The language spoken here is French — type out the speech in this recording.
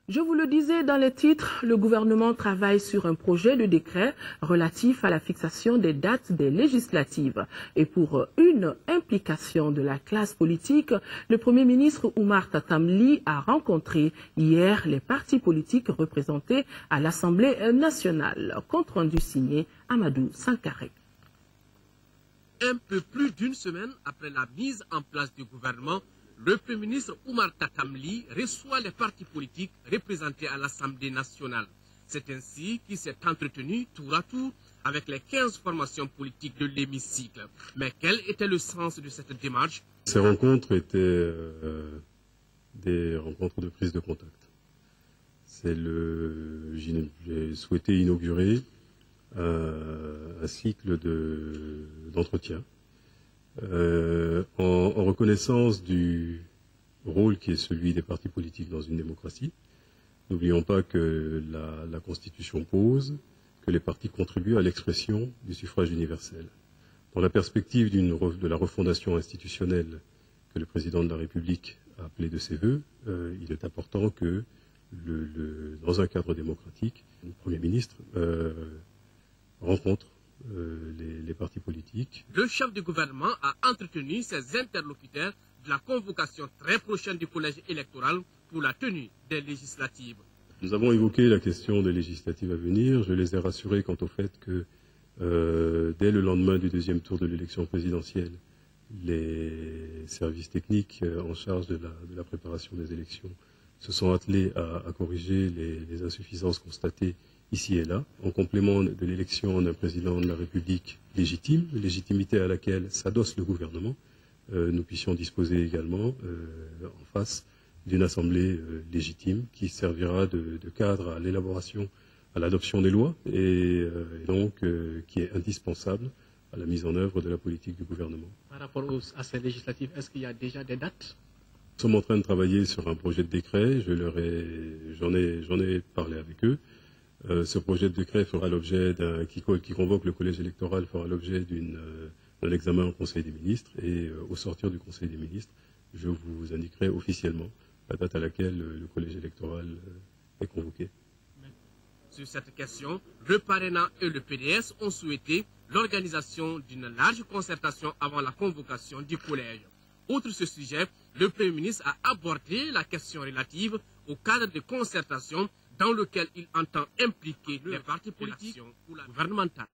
Je vous le disais dans les titres, le gouvernement travaille sur un projet de décret relatif à la fixation des dates des législatives. Et pour une implication de la classe politique, le Premier ministre Oumar Tatamli a rencontré hier les partis politiques représentés à l'Assemblée nationale. Compte rendu signé Amadou Sankaré. Un peu plus d'une semaine après la mise en place du gouvernement, le Premier ministre Oumar Tatamli reçoit les partis politiques représentés à l'Assemblée nationale. C'est ainsi qu'il s'est entretenu tour à tour avec les 15 formations politiques de l'hémicycle. Mais quel était le sens de cette démarche? Ces rencontres étaient des rencontres de prise de contact. J'ai souhaité inaugurer un cycle d'entretien. En reconnaissance du rôle qui est celui des partis politiques dans une démocratie. N'oublions pas que la Constitution pose que les partis contribuent à l'expression du suffrage universel. Dans la perspective de la refondation institutionnelle que le président de la République a appelée de ses vœux, il est important que, dans un cadre démocratique, le Premier ministre rencontre les partis politiques. Le chef du gouvernement a entretenu ses interlocuteurs de la convocation très prochaine du collège électoral pour la tenue des législatives. Nous avons évoqué la question des législatives à venir. Je les ai rassurés quant au fait que dès le lendemain du deuxième tour de l'élection présidentielle, les services techniques en charge de la préparation des élections se sont attelés à corriger les insuffisances constatées ici et là, en complément de l'élection d'un président de la République légitime, légitimité à laquelle s'adosse le gouvernement, nous puissions disposer également en face d'une assemblée légitime qui servira de cadre à l'élaboration, à l'adoption des lois et donc qui est indispensable à la mise en œuvre de la politique du gouvernement. Par rapport à ces législatives, est-ce qu'il y a déjà des dates? Nous sommes en train de travailler sur un projet de décret, j'en ai parlé avec eux. Ce projet de décret fera l'objet qui convoque le collège électoral fera l'objet d'un examen au Conseil des ministres et au sortir du Conseil des ministres, je vous indiquerai officiellement la date à laquelle le collège électoral est convoqué. Sur cette question, le parrainat et le PDS ont souhaité l'organisation d'une large concertation avant la convocation du collège. Outre ce sujet, le Premier ministre a abordé la question relative au cadre de concertation dans lequel il entend impliquer les partis politiques gouvernementaux.